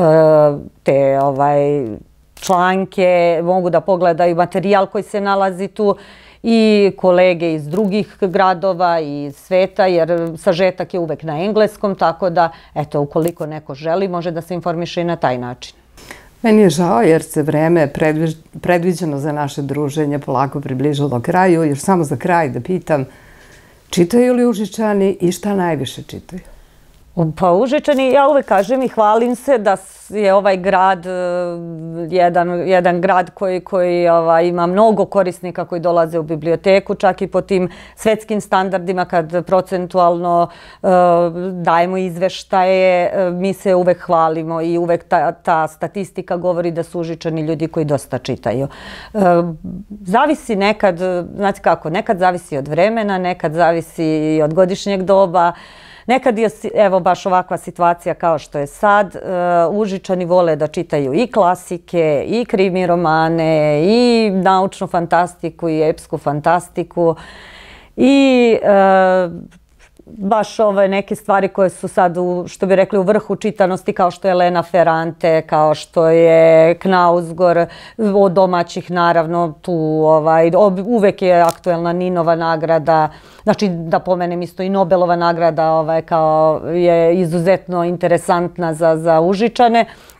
te članke, mogu da pogledaju materijal koji se nalazi tu i kolege iz drugih gradova i sveta, jer sažetak je uvek na engleskom, tako da, eto, ukoliko neko želi, može da se informiše i na taj način. Meni je žao jer se vreme predviđeno za naše druženje polako približilo kraju. Još samo za kraj da pitam, čitaju li Užičani i šta najviše čitaju? Pa Užičani, ja uvek kažem i hvalim se da je ovaj grad jedan grad koji ima mnogo korisnika koji dolaze u biblioteku, čak i po tim svetskim standardima kad procentualno dajemo izveštaje, mi se uvek hvalimo i uvek ta statistika govori da su Užičani ljudi koji dosta čitaju. Zavisi nekad, znate kako, nekad zavisi od vremena, nekad zavisi i od godišnjeg doba. Nekad je, evo, baš ovakva situacija kao što je sad, Užičani vole da čitaju i klasike, i krimi romane, i naučnu fantastiku, i epsku fantastiku, i baš ove neke stvari koje su sad, što bi rekli, u vrhu čitanosti, kao što je Elena Ferrante, kao što je Knausgård, od domaćih naravno, tu uvek je aktuelna Ninova nagrada, znači da pomenem isto i Nobelova nagrada kao je izuzetno interesantna za Užičane.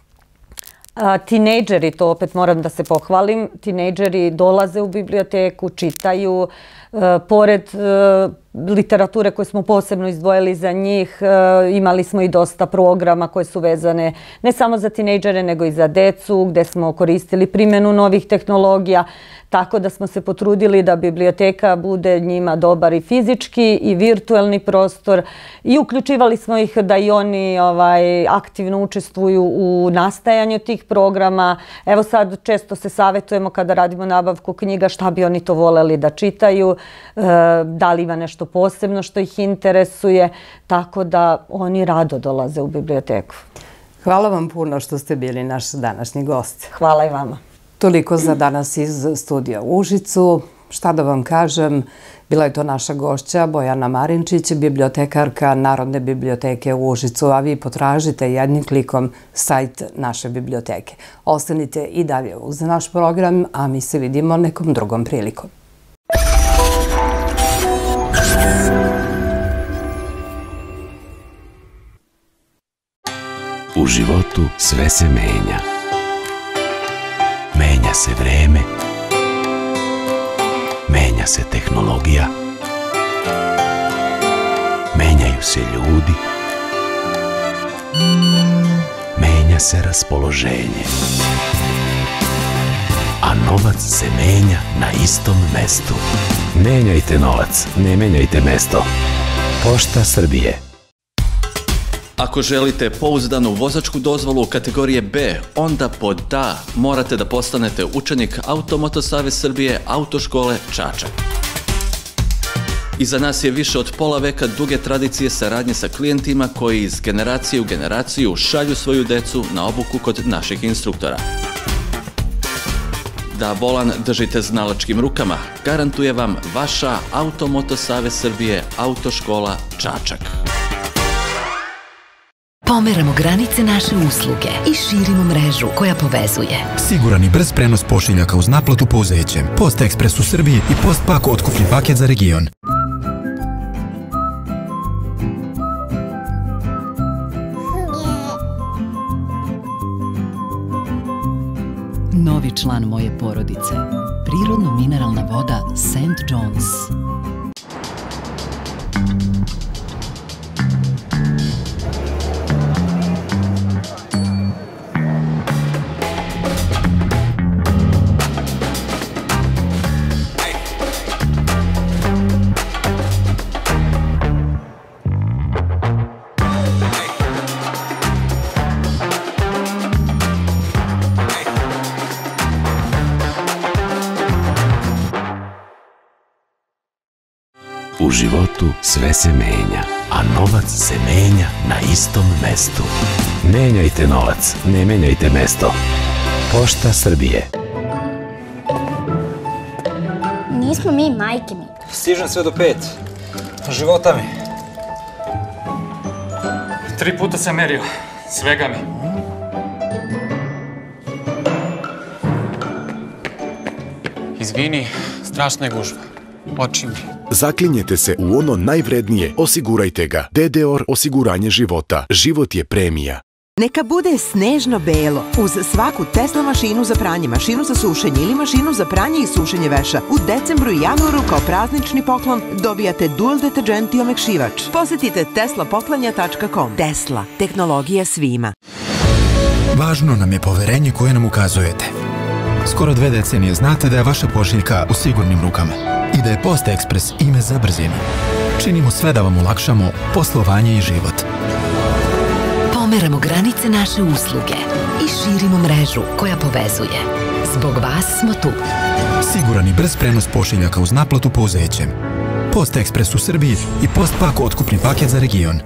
Tinejdžeri, to opet moram da se pohvalim, tinejdžeri dolaze u biblioteku, čitaju, pored literature koje smo posebno izdvojili za njih, imali smo i dosta programa koje su vezane ne samo za tinejdžere nego i za decu, gde smo koristili primjenu novih tehnologija, tako da smo se potrudili da biblioteka bude njima dobar i fizički i virtuelni prostor i uključivali smo ih da i oni aktivno učestvuju u nastajanju tih programa. Evo sad često se savjetujemo kada radimo nabavku knjiga šta bi oni to voleli da čitaju, da li ima nešto posebno što ih interesuje, tako da oni rado dolaze u biblioteku. Hvala vam puno što ste bili naš današnji gost. Hvala i vama. Toliko za danas iz studija u Užicu. Šta da vam kažem, bila je to naša gošća Bojana Marinčić, bibliotekarka Narodne biblioteke u Užicu, a vi potražite jednim klikom sajt naše biblioteke. Ostanite i dalje uz naš program, a mi se vidimo nekom drugom prilikom. U životu sve se menja. Menja se vreme, menja se tehnologija, menjaju se ljudi, menja se raspoloženje. A novac se menja na istom mestu. Menjajte novac, ne menjajte mesto. Pošta Srbije. Ako želite pouzdanu vozačku dozvolu kategorije B, onda pod A morate da postanete učenik Automoto Savez Srbije Autoškole Čačak. Iza nas je više od pola veka duge tradicije saradnje sa klijentima koji iz generacije u generaciju šalju svoju decu na obuku kod naših instruktora. Da volan držite znalačkim rukama, garantuje vam vaša Automoto Savez Srbije Autoškola Čačak. Pomeramo granice naše usluge i širimo mrežu koja povezuje. Siguran i brz prenos pošiljaka uz naplatu pouzećem. Post Ekspres u Srbiji i Postpak otkupni paket za region. Novi član moje porodice. Prirodno mineralna voda St. John's. U životu sve se menja, a novac se menja na istom mestu. Menjajte novac, ne menjajte mesto. Pošta Srbije. Nismo mi majke mi. Stižem sve do 5. Života mi. 3 puta sam merio. Svega mi. Izvini, strašna je gužva. oči mi. Zaklinjete se u ono najvrednije, osigurajte ga. DDOR osiguranje života. Život je premija. Neka bude snežno belo uz svaku Tesla mašinu za pranje, mašinu za sušenje ili mašinu za pranje i sušenje veša. U decembru i januaru kao praznični poklon dobijate dual deterđent i omekšivač. Posetite teslapoklanja.com. Tesla. Tehnologija svima. Važno nam je poverenje koje nam ukazujete. Skoro 2 decenije znate da je vaša pošiljka u sigurnim rukama i da je Posta Ekspres ime za brzinu. Činimo sve da vam olakšamo poslovanje i život. Pomeramo granice naše usluge i širimo mrežu koja povezuje. Zbog vas smo tu. Siguran i brz prenos pošiljaka uz naplatu pouzećem. Posta Ekspres u Srbiji i Postpak otkupni paket za region.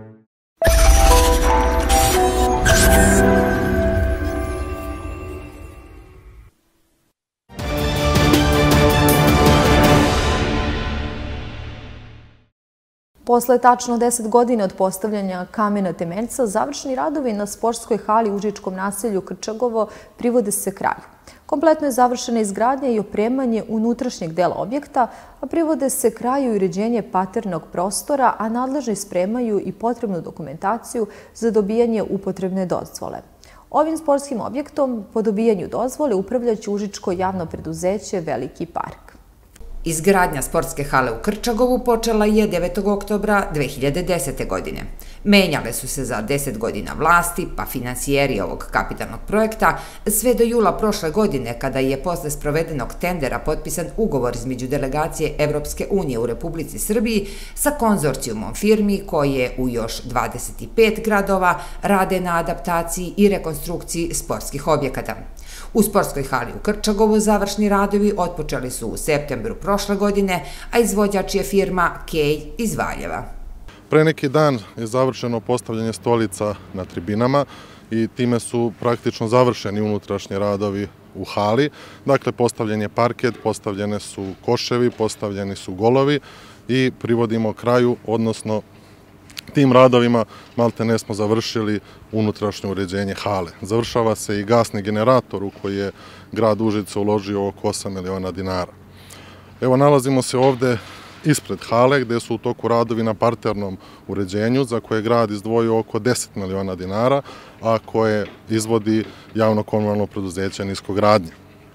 Posle tačno 10 godina od postavljanja kamena temeljca, završni radovi na sportskoj hali u Užičkom naselju Krčagovo privode se kraju. Kompletno je završena izgradnja i opremanje unutrašnjeg dela objekta, a privode se kraju i uređenje parternog prostora, a nadležni spremaju i potrebnu dokumentaciju za dobijanje upotrebne dozvole. Ovim sportskim objektom po dobijanju dozvole upravljaće Užičko javno preduzeće Veliki park. Izgradnja sportske hale u Krčagovu počela je 9. oktobra 2010. godine. Menjale su se za 10 godina vlasti, pa finansijeri ovog kapitalnog projekta, sve do jula prošle godine, kada je posle sprovedenog tendera potpisan ugovor između delegacije Evropske unije u Republici Srbiji sa konzorcijumom firmi koje u još 25 gradova rade na adaptaciji i rekonstrukciji sportskih objekata. U sportskoj hali u Krčagovu završni radovi otpočeli su u septembru prošle godine, a izvođač je firma Kej iz Valjeva. Pre neki dan je završeno postavljanje stolica na tribinama i time su praktično završeni unutrašnji radovi u hali. Dakle, postavljen je parket, postavljene su koševi, postavljeni su golovi i privodimo kraju, odnosno tim radovima maltene smo završili unutrašnje uređenje hale. Završava se i gasni generator u koji je grad Užice uložio oko 8 miliona dinara. Evo, nalazimo se ovde ispred hale gde su u toku radovi na parternom uređenju za koje je grad izdvojio oko 10 miliona dinara, a koje izvodi javno-komunalno preduzeće Niskogradnje.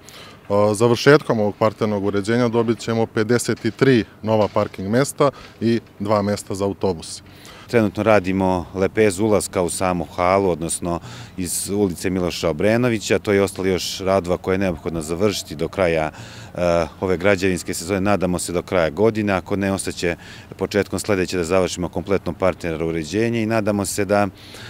Završetkom ovog parternog uređenja dobit ćemo 53 nova parking mesta i 2 mesta za autobuse. Trenutno radimo lepezu ulaska u samu halu, odnosno iz ulice Miloša Obrenovića. To je ostalo još radova koje je neophodno završiti do kraja ove građevinske sezone. Nadamo se do kraja godine, ako ne, ostaće početkom sledeće da završimo kompletno parterno uređenje i nadamo se da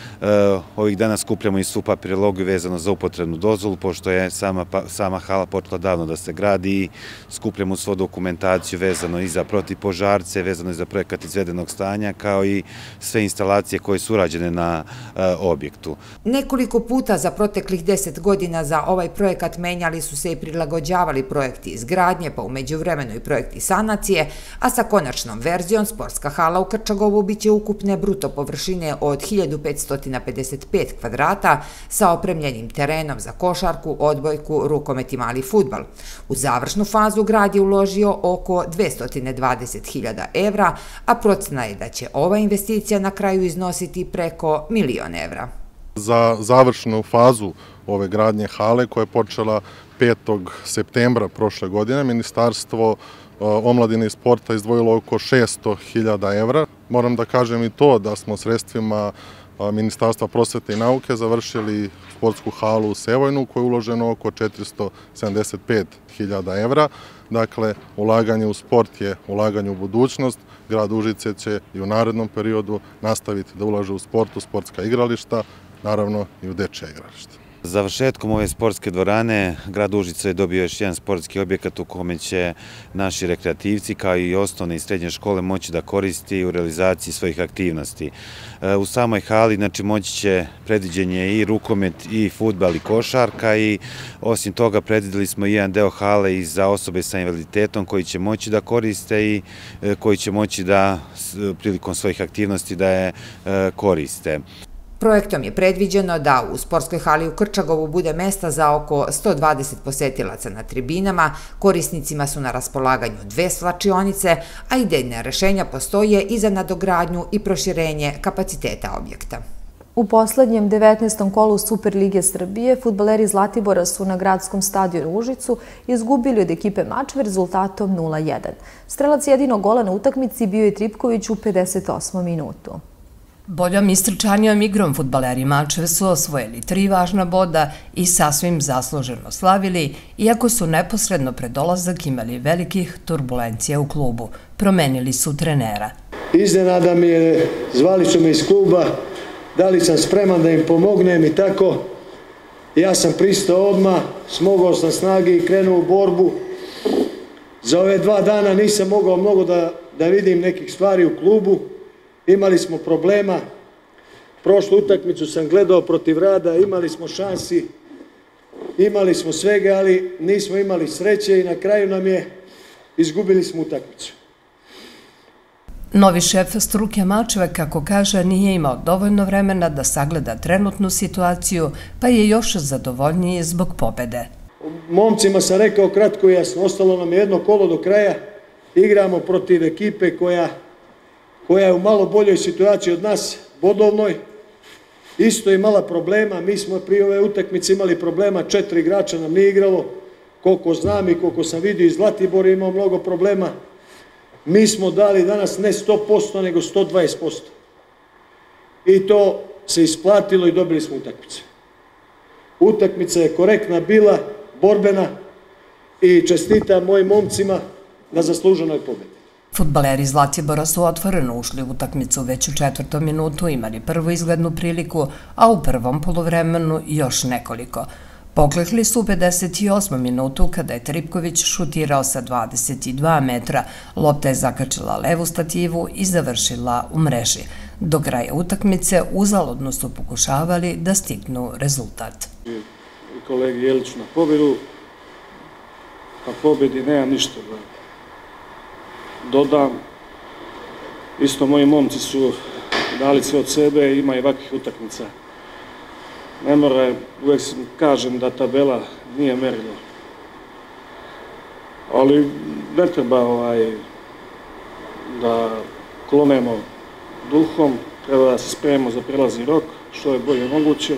ovih dana skupljamo i svu papirologiju vezano za upotrebnu dozvolu, pošto je sama hala počela davno da se gradi i skupljamo svu dokumentaciju vezano i za protivpožarce, vezano i za projekat izvedenog stanja, kao i sve instalacije koje su urađene na objektu. Nekoliko puta za proteklih 10 godina za ovaj projekat menjali su se i prilagođavali projekti izgradnje, pa umeđu vremenu i projekti sanacije, a sa konačnom verzijom sportska hala u Krčagovu biće ukupne bruto površine od 1555 kvadrata sa opremljenim terenom za košarku, odbojku, rukomet i mali fudbal. U završnu fazu grad je uložio oko 220.000 evra, a procena je da će ova investicija na kraju iznositi preko 1.000.000 evra. Za završnu fazu ove gradnje hale koja je počela 5. septembra prošle godine, Ministarstvo omladine i sporta izdvojilo oko 600.000 evra. Moram da kažem i to da smo sredstvima Ministarstva prosvete i nauke završili sportsku halu u Sevojnu u kojoj je uloženo oko 475.000 evra. Dakle, ulaganje u sport je ulaganje u budućnost. Grad Užice će i u narednom periodu nastaviti da ulaže u sport, u sportska igrališta, naravno i u dečja igrališta. Završetkom ove sportske dvorane, grad Užice je dobio još jedan sportski objekat u kome će naši rekreativci, kao i osnovne i srednje škole, moći da koristi u realizaciji svojih aktivnosti. U samoj hali, znači, moći će predviđenje i rukomet, i fudbal, i košarka, i osim toga predvideli smo jedan deo hale i za osobe sa invaliditetom koji će moći da koriste i koji će moći da prilikom svojih aktivnosti da je koriste. Projektom je predviđeno da u sportskoj hali u Krčagovu bude mesta za oko 120 posetilaca na tribinama, korisnicima su na raspolaganju 2 svlačionice, a idejne rešenja postoje i za nadogradnju i proširenje kapaciteta objekta. U poslednjem 19. kolu Superlige Srbije fudbaleri Zlatibora su na gradskom stadionu u Užicu izgubili od ekipe Mačve rezultatom 0:1. Strelac jedinog gola na utakmici bio je Tripković u 58. minutu. Boljom istrčanijom igrom fudbaleri Mačve su osvojili 3 važna boda i sasvim zasluženo slavili, iako su neposredno pred dolazak imali velikih turbulencija u klubu. Promenili su trenera. Iznenada mi je, zvali su me iz kluba, da li sam spreman da im pomognem i tako. Ja sam pristao odmah, smogao sam snage i krenuo u borbu. Za ove 2 dana nisam mogao mnogo da vidim nekih stvari u klubu. Imali smo problema. Prošlu utakmicu sam gledao protiv Rada, imali smo šansi, imali smo svega, ali nismo imali sreće i na kraju izgubili smo utakmicu. Novi šef struke Mačve, kako kaže, nije imao dovoljno vremena da sagleda trenutnu situaciju, pa je još zadovoljniji zbog pobede. Momcima sam rekao kratko i jasno, ostalo nam je 1 kolo do kraja, igramo protiv ekipe koja je u malo boljoj situaciji od nas, bodovnoj, isto imala problema, mi smo prije ove utakmice imali problema, 4 igrača nam nije igralo, koliko znam i koliko sam vidio iz Zlatibora imao mnogo problema. Mi smo dali danas ne 100%, nego 120%. I to se isplatilo i dobili smo utakmicu. Utakmica je korektna bila, borbena i čestitam mojim momcima na zasluženoj pobedi. Fudbaleri Zlatibora su otvoreno ušli u utakmicu već u 4. minutu, imali prvu izglednu priliku, a u prvom poluvremenu još nekoliko. Poklekli su u 58. minutu kada je Tripković šutirao sa 22 metra, lopta je zakačila levu stativu i završila u mreži. Do kraja utakmice uzaludno su pokušavali da stignu rezultat. I kolegi Jeliću na pobjedu, a pobjedi nema ništa da dodam. Isto moji momci su dali sve od sebe, ima i ovakvih utakmica. Ne mora, uvijek kažem da tabela nije merilo. Ali ne treba da klonemo duhom, treba da se spremimo za prelazni rok, što je bolje moguće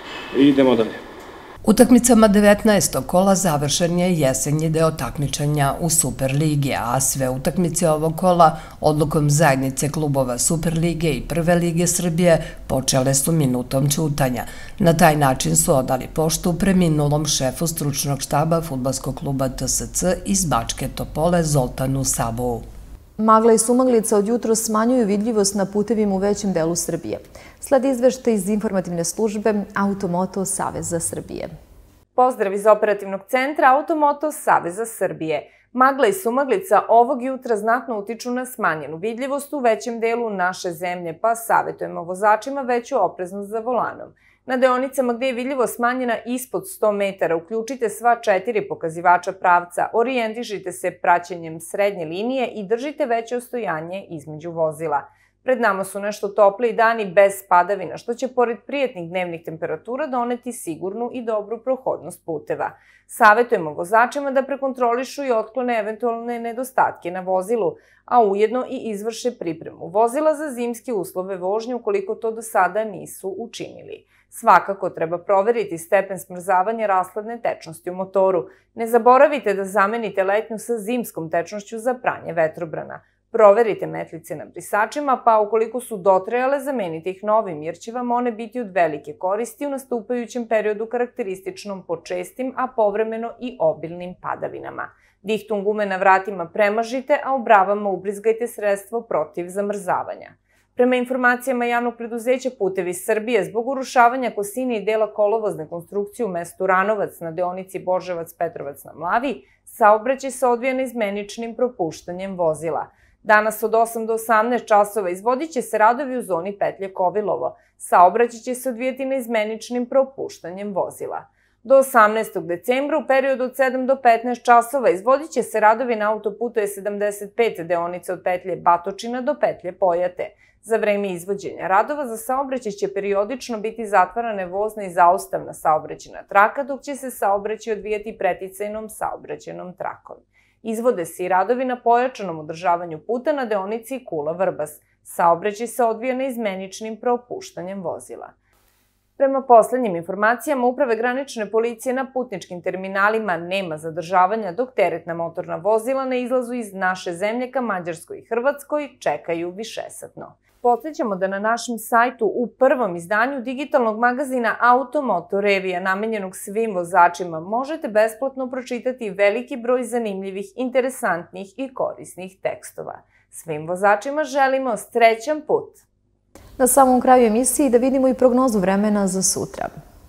i idemo dalje. Utakmicama 19. kola završen je jesenji deo takmičenja u Superligi, a sve utakmice ovog kola odlukom zajednice klubova Superlige i Prve lige Srbije počele su minutom ćutanja. Na taj način su odali poštu preminulom šefu stručnog štaba fudbalskog kluba TSC iz Bačke Topole Zoltanu Sabovu. Magla i sumaglica od jutro smanjuju vidljivost na putevima u većem delu Srbije. Sledi izveštaj iz informativne službe Automoto Saveza Srbije. Pozdrav iz operativnog centra Automoto Saveza Srbije. Magla i sumaglica ovog jutra znatno utiču na smanjenu vidljivost u većem delu naše zemlje, pa savjetujemo vozačima veću opreznost za volanom. Na deonicama gdje je vidljivost smanjena ispod 100 metara, uključite sva 4 pokazivača pravca, orijentišite se praćenjem srednje linije i držite veće ostojanje između vozila. Pred nama su nešto topliji dani bez padavina, što će pored prijetnih dnevnih temperatura doneti sigurnu i dobru prohodnost puteva. Savjetujemo vozačima da prekontrolišu i otklone eventualne nedostatke na vozilu, a ujedno i izvrše pripremu vozila za zimske uslove vožnje ukoliko to do sada nisu učinili. Svakako treba proveriti stepen smrzavanja rashladne tečnosti u motoru. Ne zaboravite da zamenite letnju sa zimskom tečnošću za pranje vetrobrana. Proverite metlice na brisačima, pa ukoliko su dotrajale, zamenite ih novim, jer će vam one biti od velike koristi u nastupajućem periodu karakterističnom po čestim, a povremeno i obilnim padavinama. Dihtung gume na vratima premažite, a u bravama ubrizgajte sredstvo protiv zamrzavanja. Prema informacijama javnog preduzeća Putevi Srbije, zbog urušavanja kosine i dela kolovozne konstrukcije u mestu Ranovac na deonici Boževac-Petrovac na Mlavi, saobraćaj se odvija neizmeničnim propuštanjem vozila. Danas od 8 do 18 časova izvodit će se radovi u zoni petlje Kovilovo. Saobraćaj će se odvijati neizmeničnim propuštanjem vozila. Do 18. decembra u periodu od 7 do 15 časova izvodit će se radovi na autoputu E75 deonice od petlje Batočina do petlje Pojate. Za vreme izvođenja radova za saobraćaj će periodično biti zatvarane vozna i zaustavna saobraćajna traka, dok će se saobraćaj odvijati preticajnom saobraćajnom trakom. Izvode se i radovi na pojačanom održavanju puta na deonici Kula-Vrbas. Saobraćaj se odvija neizmeničnim propuštanjem vozila. Prema poslednjim informacijama Uprave granične policije na putničkim terminalima nema zadržavanja dok teretna motorna vozila na izlazu iz naše zemlje ka Mađarskoj i Hrvatskoj čekaju višesatno. Podsećamo da na našem sajtu u prvom izdanju digitalnog magazina Automoto Revija namenjenog svim vozačima možete besplatno pročitati veliki broj zanimljivih, interesantnih i korisnih tekstova. Svim vozačima želimo srećan put! Na samom kraju emisiji da vidimo i prognozu vremena za sutra.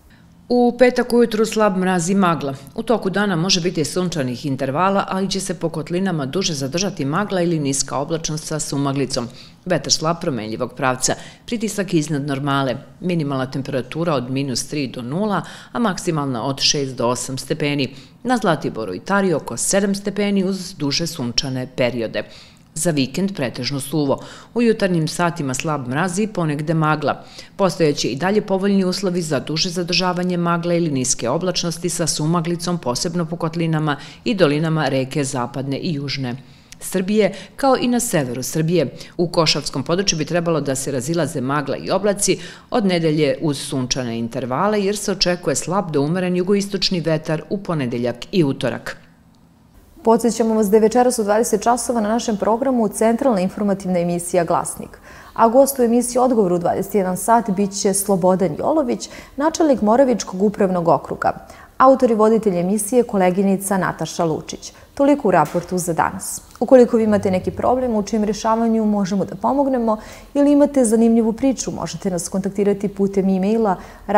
U petak ujutru slab mraz i magla. U toku dana može biti sunčanih intervala, ali će se po kotlinama duže zadržati magla ili niska oblačnost sa sumaglicom. Vetar slab promenljivog pravca, pritisak iznad normale, minimalna temperatura od -3 do 0, a maksimalna od 6 do 8 stepeni. Na Zlatiboru i Tari oko 7 stepeni uz duže sunčane periode. Za vikend pretežno suvo. U jutarnjim satima slab mraz i ponegde magla. Postojeći i dalje povoljni uslovi za duže zadržavanje magla ili niske oblačnosti sa sumaglicom, posebno po kotlinama i dolinama reke Zapadne i Južne Srbije, kao i na severu Srbije. U Košavskom području bi trebalo da se razilaze magla i oblaci od nedelje uz sunčane intervale, jer se očekuje slab do umeren jugoistočni vetar u ponedeljak i utorak. Podsjećamo vas da je večeras u 20 časova na našem programu centralna informativna emisija Glasnik. A gost u emisiji Odgovor u 21 sat bit će Slobodan Jolović, načelnik Moravičkog upravnog okruga. Autor i voditelj emisije koleginica Nataša Lučić. Toliko u raportu za danas. Ukoliko vi imate neki problem u čijem rješavanju možemo da pomognemo ili imate zanimljivu priču, možete nas kontaktirati putem e-maila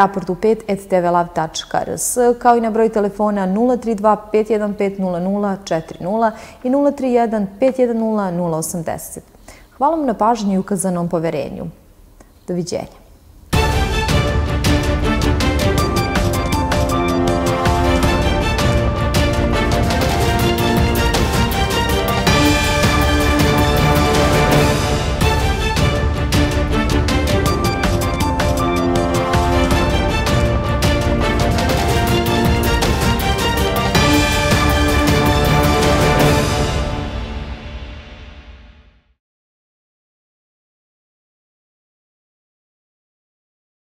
raportu5@tvlav.rs, kao i na broj telefona 032 515 0040 i 031 510 080. Hvala vam na pažnji i ukazanom poverenju. Doviđenja.